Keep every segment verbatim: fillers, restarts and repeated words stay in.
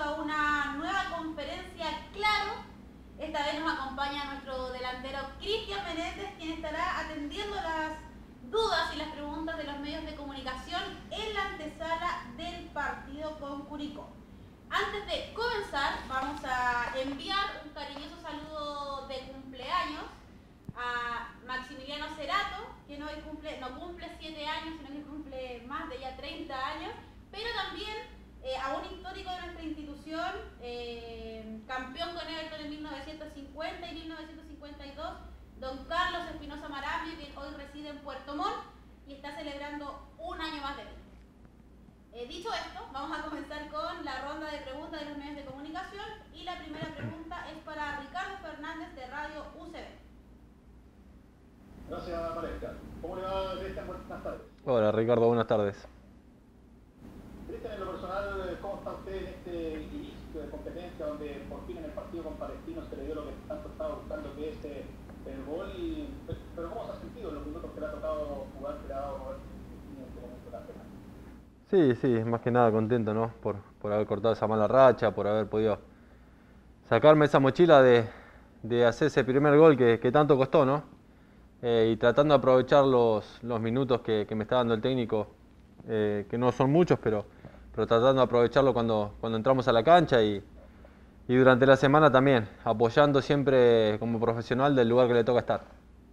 a una nueva conferencia Claro. Esta vez nos acompaña nuestro delantero Cristian Menéndez, quien estará atendiendo las dudas y las preguntas de los medios de comunicación en la antesala del partido con Curicó. Antes de comenzar, vamos a enviar un cariñoso saludo de cumpleaños a Maximiliano Cerato, quien hoy cumple, no cumple siete años, sino que cumple más de ya treinta años, pero también eh, a un histórico de nuestra institución, eh, campeón con Everton en mil novecientos cincuenta y mil novecientos cincuenta y dos, don Carlos Espinosa Marambio, que hoy reside en Puerto Montt y está celebrando un año más de vida. Eh, dicho esto, vamos a comenzar con la ronda de preguntas de los medios de comunicación y la primera pregunta es para Ricardo Fernández de Radio U C B. Gracias, Valesca. ¿Cómo le va, Cristian? Buenas tardes. Hola, Ricardo, buenas tardes. Cristian, en lo personal, ¿cómo está usted en este inicio de competencia donde por fin en el partido con Palestino se le dio lo que tanto estaba buscando, que es eh, el gol? Y, pero ¿cómo se ha sentido en los minutos que le ha tocado jugar, que le ha dado en este momento la pena? Sí, sí, más que nada contento, ¿no? Por, por haber cortado esa mala racha, por haber podido sacarme esa mochila de, de hacer ese primer gol que, que tanto costó, ¿no? Eh, y tratando de aprovechar los, los minutos que, que me está dando el técnico, eh, que no son muchos, pero, pero tratando de aprovecharlo cuando, cuando entramos a la cancha y, y durante la semana también, apoyando siempre como profesional del lugar que le toca estar.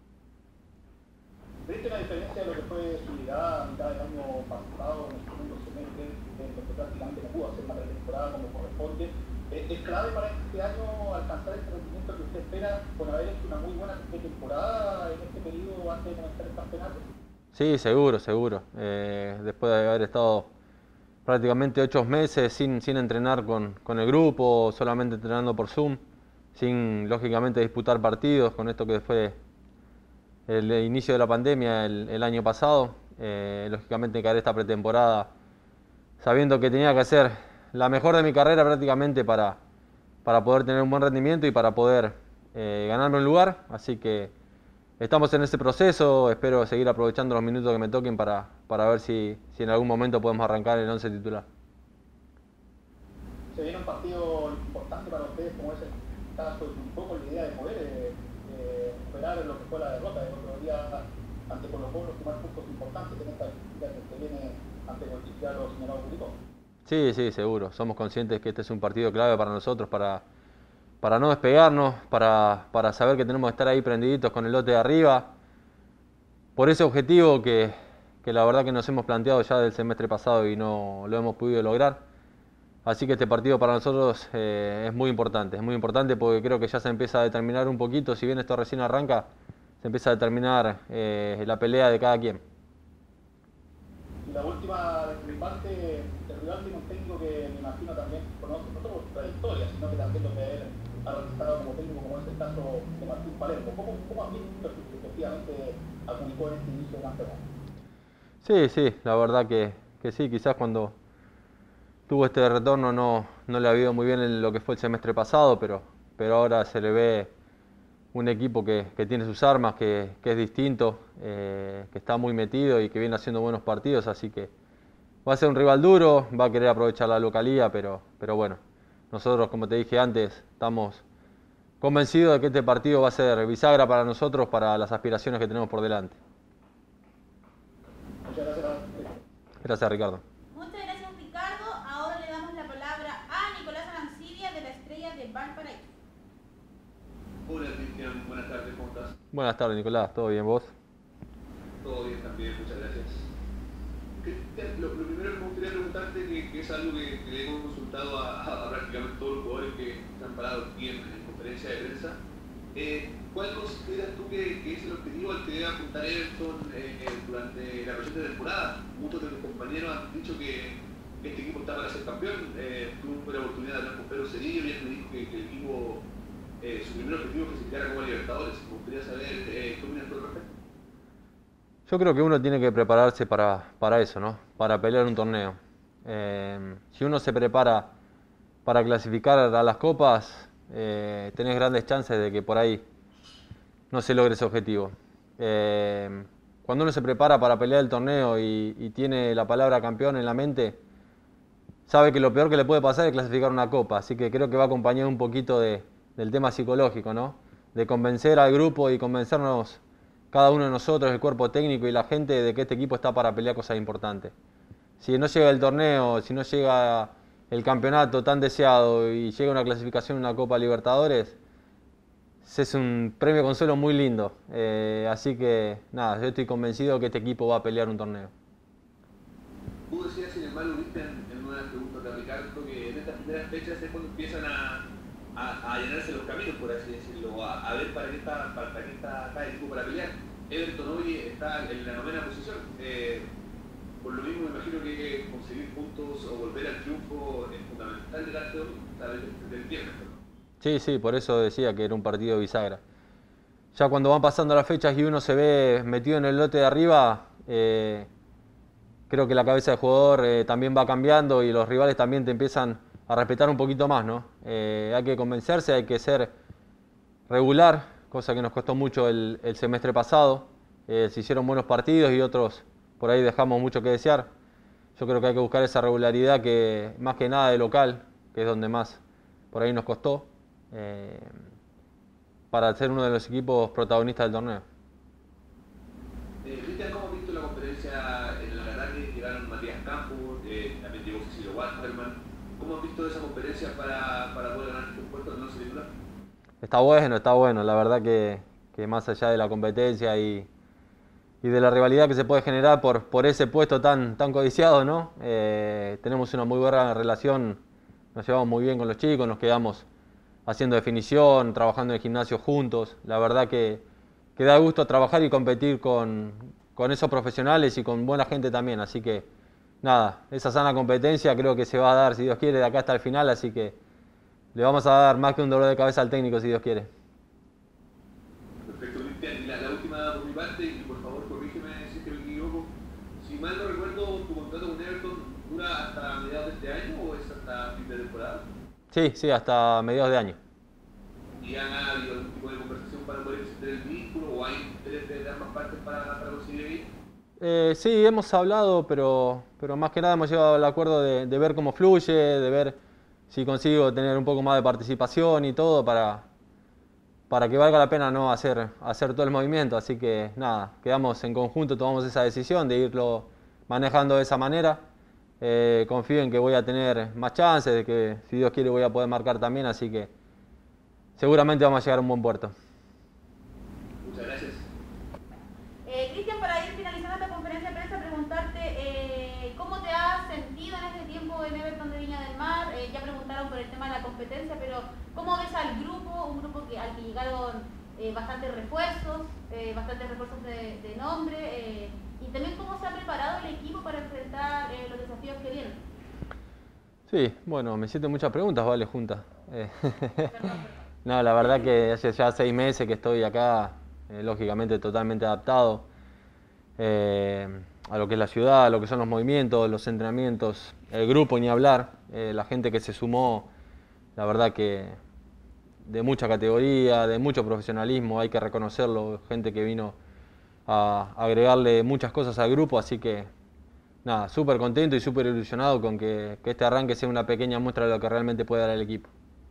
¿Viste la diferencia de lo que fue su llegada a mitad del año pasado, en el segundo semestre, en lo que prácticamente no pudo hacer una pretemporada como corresponde? ¿Es clave para este año alcanzar ese rendimiento que usted espera con haber hecho una muy buena pretemporada en este periodo antes de comenzar el campeonato? Sí, seguro, seguro. Eh, después de haber estado prácticamente ocho meses sin, sin entrenar con, con el grupo, solamente entrenando por Zoom, sin lógicamente disputar partidos, con esto que fue el inicio de la pandemia el, el año pasado, eh, lógicamente encaré esta pretemporada sabiendo que tenía que hacer la mejor de mi carrera prácticamente para, para poder tener un buen rendimiento y para poder eh, ganarme un lugar, así que estamos en ese proceso, espero seguir aprovechando los minutos que me toquen para, para ver si, si en algún momento podemos arrancar el once titular. Se viene un partido importante para ustedes, como es el caso, un poco la idea de poder eh, eh, superar lo que fue la derrota del otro día ante Colo Colo, sumar puntos importantes en esta visita que viene ante el ya lo señalado Curicó. Sí, sí, seguro. Somos conscientes que este es un partido clave para nosotros, para, para no despegarnos, para, para saber que tenemos que estar ahí prendiditos con el lote de arriba. Por ese objetivo que, que la verdad que nos hemos planteado ya del semestre pasado y no lo hemos podido lograr. Así que este partido para nosotros eh, es muy importante, es muy importante porque creo que ya se empieza a determinar un poquito, si bien esto recién arranca, se empieza a determinar eh, la pelea de cada quien. Y la última de mi parte, el rival tiene un técnico que me imagino también conoce no solo su trayectoria, sino que también lo que él ha realizado como técnico, como es el caso de Martín Palermo. ¿Cómo, cómo has visto efectivamente a Curicó en este inicio de campeonato? Sí, sí, la verdad que, que sí, quizás cuando tuvo este retorno no, no le ha ido muy bien en lo que fue el semestre pasado, pero, pero ahora se le ve un equipo que, que tiene sus armas, que, que es distinto, eh, que está muy metido y que viene haciendo buenos partidos, así que va a ser un rival duro, va a querer aprovechar la localía, pero, pero bueno, nosotros, como te dije antes, estamos convencidos de que este partido va a ser bisagra para nosotros, para las aspiraciones que tenemos por delante. Muchas gracias. Gracias, Ricardo. Muchas gracias, Ricardo. Ahora le damos la palabra a Nicolás Arancibia de la Estrella de Valparaíso. Hola Cristian, buenas tardes, ¿cómo estás? Buenas tardes, Nicolás, ¿todo bien vos? Todo bien también, muchas gracias. Cristian, lo, lo primero que me gustaría preguntarte, que, que es algo que, que le hemos consultado a, a, a prácticamente todos los jugadores que están parados aquí en, en conferencia de prensa, eh, ¿cuál consideras tú que, que es el objetivo al que debe apuntar Everton eh, eh, durante la presente temporada? Muchos de tus compañeros han dicho que este equipo está para ser campeón, eh, tuve la oportunidad de hablar con Pedro Cedillo y él me dijo que, que el equipo Eh, su primer objetivo es clasificar a Copa Libertadores. Me gustaría saber eh, qué opinas tú al respecto. Yo creo que uno tiene que prepararse para, para eso, ¿no? Para pelear un torneo. Eh, si uno se prepara para clasificar a las copas, eh, tenés grandes chances de que por ahí no se logre ese objetivo. Eh, cuando uno se prepara para pelear el torneo y, y tiene la palabra campeón en la mente, sabe que lo peor que le puede pasar es clasificar una copa, así que creo que va acompañado un poquito de, del tema psicológico, ¿no? De convencer al grupo y convencernos cada uno de nosotros, el cuerpo técnico y la gente, de que este equipo está para pelear cosas importantes. Si no llega el torneo, si no llega el campeonato tan deseado y llega una clasificación en una Copa Libertadores, es un premio consuelo muy lindo. Eh, así que nada, yo estoy convencido que este equipo va a pelear un torneo. Tú decías, sin embargo, viste en, en una pregunta de Ricardo, que en estas primeras fechas es cuando empiezan a, a, a llenarse los caminos, por así decirlo, a, a ver para qué está, para, para qué está cada equipo para pelear. Everton hoy está en la novena posición. Eh, por lo mismo, me imagino que conseguir puntos o volver al triunfo es fundamental del arte del viernes. Sí, sí, por eso decía que era un partido bisagra. Ya cuando van pasando las fechas y uno se ve metido en el lote de arriba, eh, creo que la cabeza del jugador eh, también va cambiando y los rivales también te empiezan a respetar un poquito más, ¿no? Eh, hay que convencerse, hay que ser regular, cosa que nos costó mucho el, el semestre pasado. Eh, se hicieron buenos partidos y otros por ahí dejamos mucho que desear. Yo creo que hay que buscar esa regularidad, que más que nada de local, que es donde más por ahí nos costó, eh, para ser uno de los equipos protagonistas del torneo. Eh, Cristian, ¿cómo has visto la conferencia en el ataque? Llegaron Matías Campos, eh, también llegó Cecilio Waterman. ¿Cómo has visto esa conferencia para, para poder ganar este puesto de no ser titular? Está bueno, está bueno. La verdad que, que más allá de la competencia y, y de la rivalidad que se puede generar por, por ese puesto tan, tan codiciado, ¿no? Eh, tenemos una muy buena relación, nos llevamos muy bien con los chicos, nos quedamos haciendo definición, trabajando en el gimnasio juntos. La verdad que, que da gusto trabajar y competir con, con esos profesionales y con buena gente también. Así que nada, esa sana competencia creo que se va a dar, si Dios quiere, de acá hasta el final. Así que le vamos a dar más que un dolor de cabeza al técnico, si Dios quiere. Perfecto, Cristian. Y la, la última por mi parte, y por favor corrígeme si es que me equivoco. Si mal no recuerdo, tu contrato con Everton dura hasta mediados de este año o es hasta fin de temporada. Sí, sí, hasta mediados de año. ¿Y han habido algún tipo de conversación para poder extender el vínculo o hay interés de ambas partes para, para conseguir ir? Eh, sí, hemos hablado, pero, pero más que nada hemos llegado al acuerdo de, de ver cómo fluye, de ver si consigo tener un poco más de participación y todo para, para que valga la pena no hacer, hacer todo el movimiento. Así que nada, quedamos en conjunto, tomamos esa decisión de irlo manejando de esa manera. Eh, confío en que voy a tener más chances, de que si Dios quiere voy a poder marcar también, así que seguramente vamos a llegar a un buen puerto. Muchas gracias. Eh, Cristian, para ir finalizando esta conferencia de prensa, preguntarte eh, ¿cómo te has sentido en este tiempo en Everton de Viña del Mar? Eh, ya preguntaron por el tema de la competencia, pero ¿cómo ves al grupo? Un grupo que, al que llegaron eh, bastantes refuerzos, eh, bastantes refuerzos de, de nombre, eh, y también cómo se ha preparado el equipo para enfrentar eh, los desafíos que vienen. Sí, bueno, me siento muchas preguntas, vale, juntas. Eh, no, la verdad que hace ya seis meses que estoy acá, eh, lógicamente totalmente adaptado eh, a lo que es la ciudad, a lo que son los movimientos, los entrenamientos, el grupo ni hablar, eh, la gente que se sumó, la verdad que de mucha categoría, de mucho profesionalismo, hay que reconocerlo, gente que vino a agregarle muchas cosas al grupo, así que nada, súper contento y súper ilusionado con que, que este arranque sea una pequeña muestra de lo que realmente puede dar el equipo.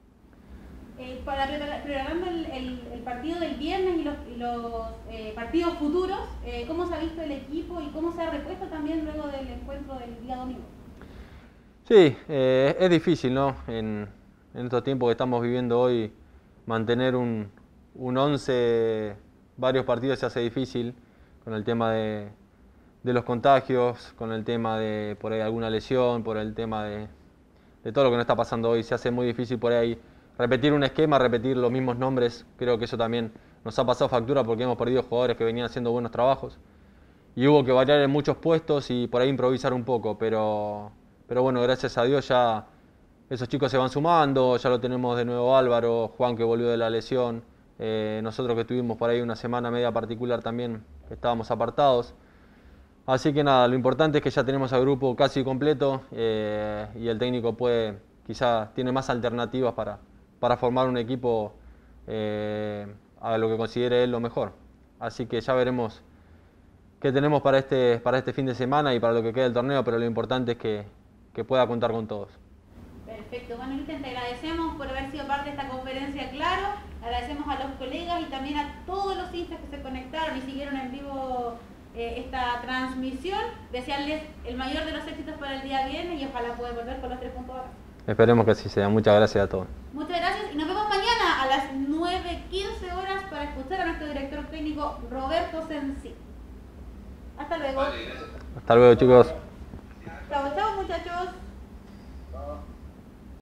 Eh, para preparando el, el, el partido del viernes y los, y los eh, partidos futuros, eh, ¿cómo se ha visto el equipo y cómo se ha repuesto también luego del encuentro del día domingo? Sí, eh, es difícil, ¿no? En, en estos tiempos que estamos viviendo hoy, mantener un, un once, varios partidos se hace difícil con el tema de, de los contagios, con el tema de por ahí alguna lesión, por el tema de, de todo lo que nos está pasando hoy. Se hace muy difícil por ahí repetir un esquema, repetir los mismos nombres. Creo que eso también nos ha pasado factura porque hemos perdido jugadores que venían haciendo buenos trabajos. Y hubo que variar en muchos puestos y por ahí improvisar un poco. Pero, pero bueno, gracias a Dios ya esos chicos se van sumando. Ya lo tenemos de nuevo Álvaro, Juan que volvió de la lesión. Eh, nosotros que estuvimos por ahí una semana media particular también, que estábamos apartados. Así que nada, lo importante es que ya tenemos al grupo casi completo eh, y el técnico puede, quizá tiene más alternativas para, para formar un equipo eh, a lo que considere él lo mejor. Así que ya veremos qué tenemos para este, para este fin de semana y para lo que queda del torneo, pero lo importante es que, que pueda contar con todos. Perfecto, bueno Cristian, te agradecemos por haber sido parte de esta conferencia, claro, agradecemos a los colegas y también a todos los hinchas que se conectaron y siguieron en vivo eh, esta transmisión, desearles el mayor de los éxitos para el día viernes y ojalá puedan volver con los tres puntos acá. Esperemos que así sea, muchas gracias a todos. Muchas gracias y nos vemos mañana a las nueve quince horas para escuchar a nuestro director técnico Roberto Sensi. Hasta luego. Hasta luego chicos. Chao, chao muchachos.